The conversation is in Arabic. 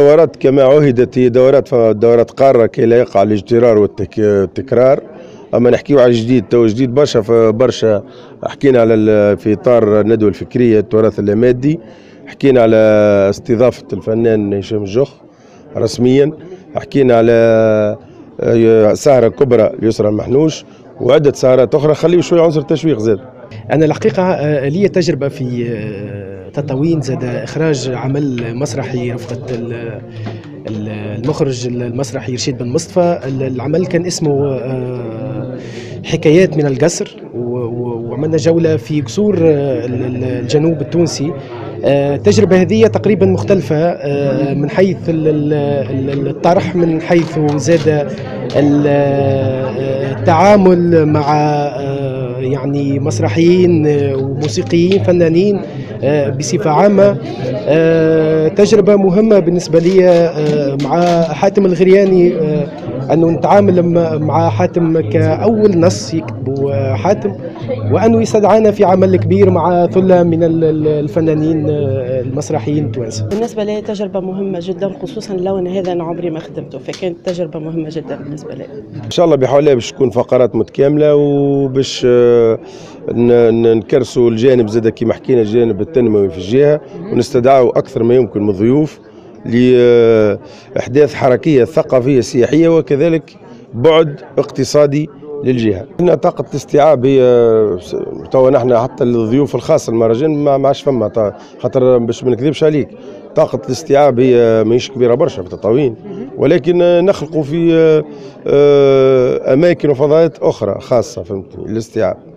الدورات كما عهدت هي دورات قارة كي لا يقع الاجترار والتكرار. اما نحكيو على جديد، تو جديد برشا. حكينا على في اطار الندوه الفكريه التراث اللامادي، حكينا على استضافه الفنان هشام الجخ رسميا، حكينا على سهره كبرى ليسرى المحنوش وعده سهرات اخرى. خليه شويه عنصر تشويق زاد. انا الحقيقه لي تجربه في تطاوين، زاد اخراج عمل مسرحي رفقه المخرج المسرحي رشيد بن مصطفى. العمل كان اسمه حكايات من القصر، وعملنا جولة في قصور الجنوب التونسي. التجربة هذه تقريبا مختلفة من حيث الطرح، من حيث زاد التعامل مع يعني مسرحيين وموسيقيين فنانين بصفة عامة. تجربة مهمة بالنسبة لي مع حاتم الغرياني، أنه نتعامل مع حاتم كأول نص يكتبه حاتم، وأنه يستدعانا في عمل كبير مع ثلة من الفنانين المسرحيين التوانسة. بالنسبة لي تجربة مهمة جدا، خصوصا لو أن هذا أنا عمري ما خدمته، فكانت تجربة مهمة جدا بالنسبة لي. إن شاء الله بحول الله باش تكون فقرات متكاملة، وباش نكرسوا الجانب زاد كما حكينا الجانب التنموي في الجهة، ونستدعوا أكثر ما يمكن من ضيوف لإحداث حركية ثقافية سياحية وكذلك بعد اقتصادي للجهة. هنا طاقة الاستيعاب هي توا نحن حتى الضيوف الخاصة المهرجان ما عادش فما، خاطر باش ما نكذبش عليك طاقة الاستيعاب هي ماهيش كبيرة برشا في تطاوين، ولكن نخلقوا في أماكن وفضاءات أخرى خاصة فهمتني الاستيعاب.